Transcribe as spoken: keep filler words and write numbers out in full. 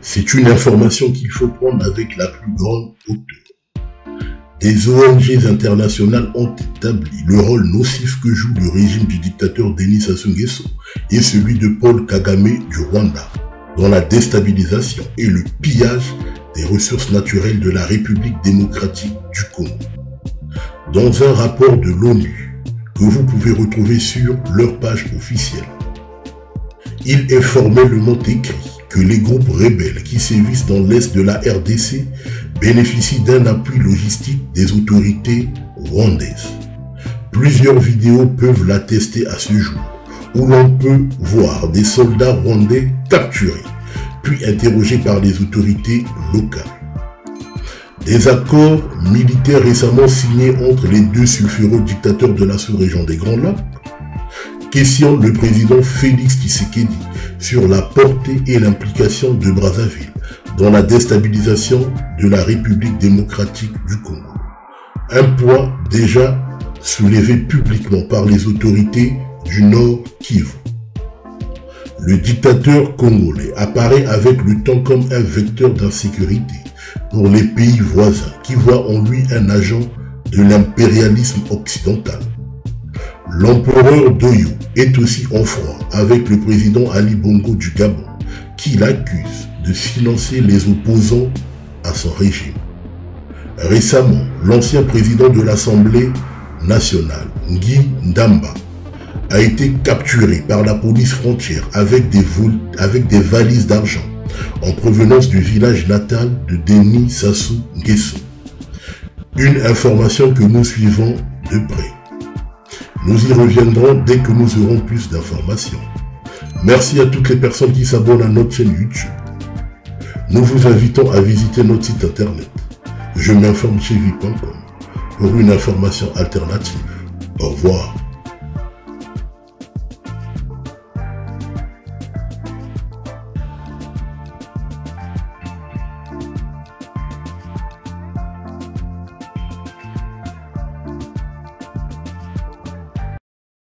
C'est une information qu'il faut prendre avec la plus grande hauteur. Des O N G internationales ont établi le rôle nocif que joue le régime du dictateur Denis Sassou Nguesso et celui de Paul Kagame du Rwanda dans la déstabilisation et le pillage des ressources naturelles de la République démocratique du Congo. Dans un rapport de l'ONU que vous pouvez retrouver sur leur page officielle, il est formellement écrit que les groupes rebelles qui sévissent dans l'est de la R D C bénéficient d'un appui logistique des autorités rwandaises. Plusieurs vidéos peuvent l'attester à ce jour, où l'on peut voir des soldats rwandais capturés, puis interrogés par les autorités locales. Des accords militaires récemment signés entre les deux sulfureux dictateurs de la sous-région des Grands Lacs questionnent le président Félix Tshisekedi sur la portée et l'implication de Brazzaville dans la déstabilisation de la République démocratique du Congo. Un point déjà soulevé publiquement par les autorités du Nord Kivu. Le dictateur congolais apparaît avec le temps comme un vecteur d'insécurité pour les pays voisins qui voient en lui un agent de l'impérialisme occidental. L'empereur Doyo est aussi en froid avec le président Ali Bongo du Gabon qui l'accuse de financer les opposants à son régime. Récemment, l'ancien président de l'Assemblée nationale, Guy Ndamba, a été capturé par la police frontière avec des, avec des valises d'argent en provenance du village natal de Denis Sassou Nguesso. Une information que nous suivons de près. Nous y reviendrons dès que nous aurons plus d'informations. Merci à toutes les personnes qui s'abonnent à notre chaîne YouTube. Nous vous invitons à visiter notre site internet je m'informe chez vie point com pour une information alternative. Au revoir.